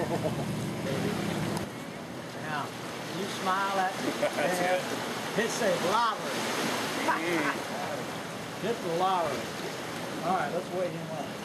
Now, you smile at me. It says lottery. Get the lottery. All right, let's weigh him up.